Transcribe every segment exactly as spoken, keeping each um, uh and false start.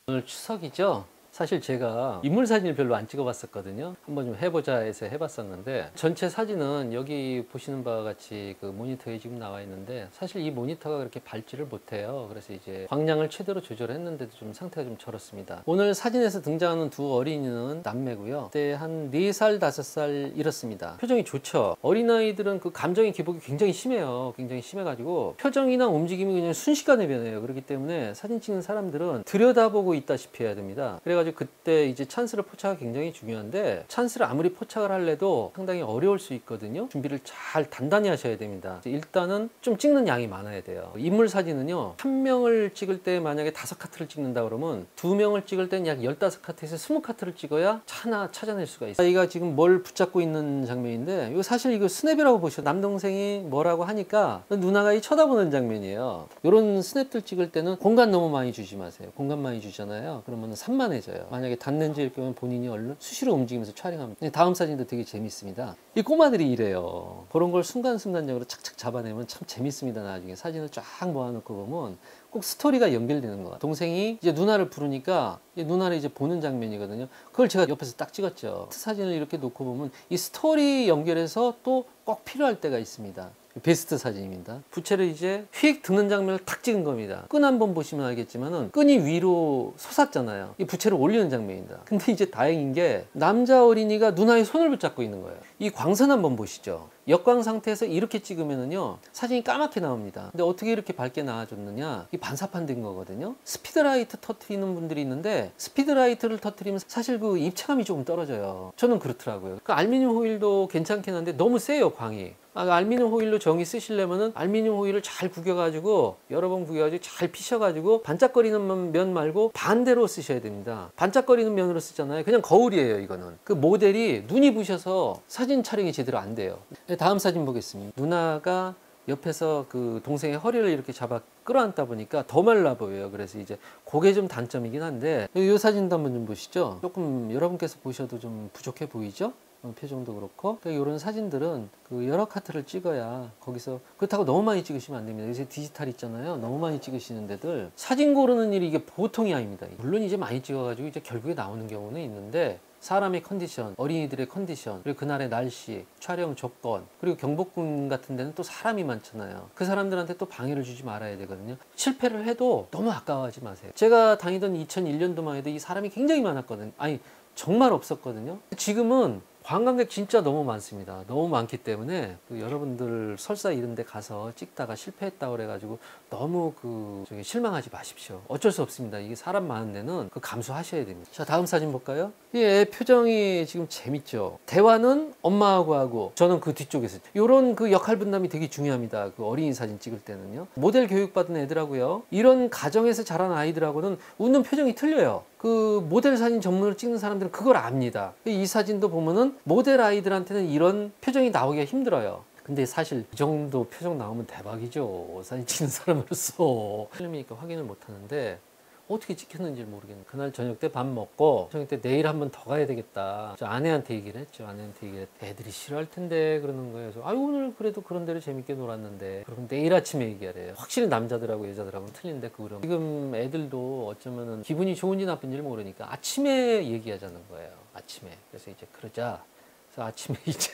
오늘 추석이죠? 사실 제가 인물 사진을 별로 안 찍어봤었거든요. 한번 좀 해보자 해서 해봤었는데, 전체 사진은 여기 보시는 바와 같이 그 모니터에 지금 나와 있는데, 사실 이 모니터가 그렇게 밝지를 못해요. 그래서 이제 광량을 최대로 조절했는데도 좀 상태가 좀 저렇습니다. 오늘 사진에서 등장하는 두 어린이는 남매고요. 그때 한 네 살, 다섯 살 이렇습니다. 표정이 좋죠. 어린아이들은 그 감정의 기복이 굉장히 심해요. 굉장히 심해가지고 표정이나 움직임이 그냥 순식간에 변해요. 그렇기 때문에 사진 찍는 사람들은 들여다보고 있다시피 해야 됩니다. 그래가지고 그때 이제 찬스를 포착이 굉장히 중요한데, 찬스를 아무리 포착을 할래도 상당히 어려울 수 있거든요. 준비를 잘 단단히 하셔야 됩니다. 일단은 좀 찍는 양이 많아야 돼요. 인물 사진은요, 한 명을 찍을 때 만약에 다섯 카트를 찍는다 그러면 두 명을 찍을 때는 약 열다섯 카트에서 스무 카트를 찍어야 하나 찾아낼 수가 있어요. 아이가 지금 뭘 붙잡고 있는 장면인데, 이거 사실 이거 스냅이라고 보셔. 남동생이 뭐라고 하니까 누나가 이 쳐다보는 장면이에요. 이런 스냅들 찍을 때는 공간 너무 많이 주지 마세요. 공간 많이 주잖아요. 그러면 산만해져요. 만약에 닿는지일 경우는 본인이 얼른 수시로 움직이면서 촬영합니다. 다음 사진도 되게 재밌습니다. 이 꼬마들이 이래요. 그런 걸 순간순간적으로 착착 잡아내면 참 재밌습니다. 나중에 사진을 쫙 모아놓고 보면 꼭 스토리가 연결되는 것 같아요. 동생이 이제 누나를 부르니까 누나를 이제 보는 장면이거든요. 그걸 제가 옆에서 딱 찍었죠. 사진을 이렇게 놓고 보면 이 스토리 연결해서 또 꼭 필요할 때가 있습니다. 베스트 사진입니다. 부채를 이제 휙 드는 장면을 탁 찍은 겁니다. 끈 한번 보시면 알겠지만은 끈이 위로 솟았잖아요. 이 부채를 올리는 장면입니다. 근데 이제 다행인 게 남자 어린이가 누나의 손을 붙잡고 있는 거예요. 이 광선 한번 보시죠. 역광 상태에서 이렇게 찍으면은요, 사진이 까맣게 나옵니다. 근데 어떻게 이렇게 밝게 나와줬느냐, 이 반사판 된 거거든요. 스피드라이트 터트리는 분들이 있는데, 스피드라이트를 터트리면 사실 그 입체감이 조금 떨어져요. 저는 그렇더라고요. 그 알루미늄 호일도 괜찮긴 한데 너무 세요, 광이. 아, 알루미늄 호일로 정이 쓰시려면은 알루미늄 호일을 잘 구겨가지고 여러 번 구겨가지고 잘 피셔가지고 반짝거리는 면 말고 반대로 쓰셔야 됩니다. 반짝거리는 면으로 쓰잖아요. 그냥 거울이에요, 이거는. 그 모델이 눈이 부셔서 사진 촬영이 제대로 안 돼요. 다음 사진 보겠습니다. 누나가 옆에서 그 동생의 허리를 이렇게 잡아 끌어안다 보니까 더 말라 보여요. 그래서 이제 그게 좀 단점이긴 한데, 이 사진도 한번 좀 보시죠. 조금 여러분께서 보셔도 좀 부족해 보이죠? 표정도 그렇고. 이런 사진들은 그 여러 카트를 찍어야, 거기서 그렇다고 너무 많이 찍으시면 안 됩니다. 요새 디지털 있잖아요. 너무 많이 찍으시는 데들 사진 고르는 일이 이게 보통이 아닙니다. 물론 이제 많이 찍어가지고 이제 결국에 나오는 경우는 있는데, 사람의 컨디션, 어린이들의 컨디션, 그리고 그날의 날씨, 촬영 조건, 그리고 경복궁 같은 데는 또 사람이 많잖아요. 그 사람들한테 또 방해를 주지 말아야 되거든요. 실패를 해도 너무 아까워하지 마세요. 제가 다니던 이천일 년도만 해도 이 사람이 굉장히 많았거든요. 아니, 정말 없었거든요. 지금은 관광객 진짜 너무 많습니다. 너무 많기 때문에 그 여러분들 설사 이런 데 가서 찍다가 실패했다고 그래가지고 너무 그 저기 실망하지 마십시오. 어쩔 수 없습니다. 이게 사람 많은 데는 그 감수하셔야 됩니다. 자, 다음 사진 볼까요? 이 애 표정이 지금 재밌죠. 대화는 엄마하고 하고 저는 그 뒤쪽에서, 이런 그 역할 분담이 되게 중요합니다. 그 어린이 사진 찍을 때는요. 모델 교육받은 애들하고요, 이런 가정에서 자란 아이들하고는 웃는 표정이 틀려요. 그 모델 사진 전문으로 찍는 사람들은 그걸 압니다. 이 사진도 보면은 모델 아이들한테는 이런 표정이 나오기가 힘들어요. 근데 사실 이 정도 표정 나오면 대박이죠. 사진 찍는 사람으로서. 필름이니까 확인을 못 하는데 어떻게 찍혔는지 모르겠네. 그날 저녁 때 밥 먹고 저녁 때 내일 한 번 더 가야 되겠다. 저 아내한테 얘기를 했죠. 아내한테 얘기를 했 애들이 싫어할 텐데 그러는 거예요. 그래서 아유, 오늘 그래도 그런 대로 재밌게 놀았는데. 그러면 내일 아침에 얘기하래요. 확실히 남자들하고 여자들하고는 틀린데, 그럼 지금 애들도 어쩌면은 기분이 좋은지 나쁜지를 모르니까 아침에 얘기하자는 거예요. 아침에. 그래서 이제 그러자. 그래서 아침에 이제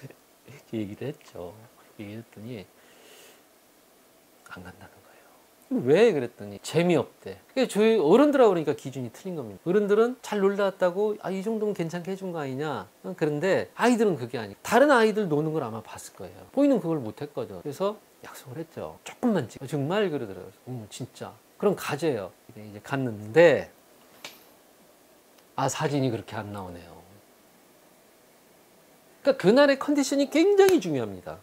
얘기를 했죠. 얘기했더니 안 간다는 거예요. 왜 그랬더니 재미없대. 그러니까 저희 어른들하고 그러니까 기준이 틀린 겁니다. 어른들은 잘 놀다 왔다고, 아, 이 정도면 괜찮게 해준 거 아니냐. 그런데 아이들은 그게 아니고, 다른 아이들 노는 걸 아마 봤을 거예요. 보이는 그걸 못 했거든. 그래서 약속을 했죠. 조금만 찍어. 정말 그러더라고요. 음, 진짜. 그럼 가재요. 이제 갔는데, 아, 사진이 그렇게 안 나오네요. 그러니까 그날의 컨디션이 굉장히 중요합니다.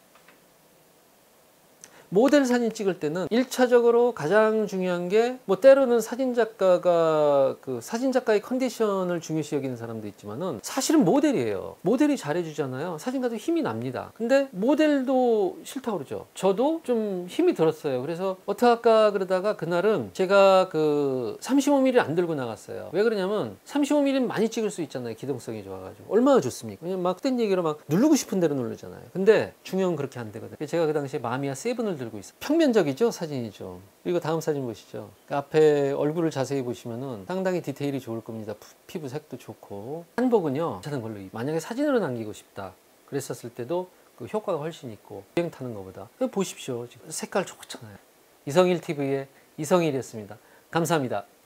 모델 사진 찍을 때는 일 차적으로 가장 중요한 게, 뭐 때로는 사진작가가 그 사진작가의 컨디션을 중요시 여기는 사람도 있지만은 사실은 모델이에요. 모델이 잘해주잖아요. 사진가도 힘이 납니다. 근데 모델도 싫다고 그러죠. 저도 좀 힘이 들었어요. 그래서 어떡할까 그러다가 그날은 제가 그 삼십오 밀리미터 안 들고 나갔어요. 왜 그러냐면 삼십오 밀리미터는 많이 찍을 수 있잖아요. 기동성이 좋아가지고. 얼마나 좋습니까? 그냥 막 된 얘기로 막 누르고 싶은 대로 누르잖아요. 근데 중요한 그렇게 안 되거든요. 제가 그 당시에 마미야 세븐을 들고 있어요. 평면적이죠, 사진이죠. 그리고 다음 사진 보시죠. 그 앞에 얼굴을 자세히 보시면은 상당히 디테일이 좋을 겁니다. 피부 색도 좋고. 한복은요, 괜찮은 걸로 입- 만약에 사진으로 남기고 싶다 그랬었을 때도 그 효과가 훨씬 있고 유행 타는 것보다. 보십시오, 지금 색깔 좋잖아요. 이성일 티비의 이성일이었습니다. 감사합니다.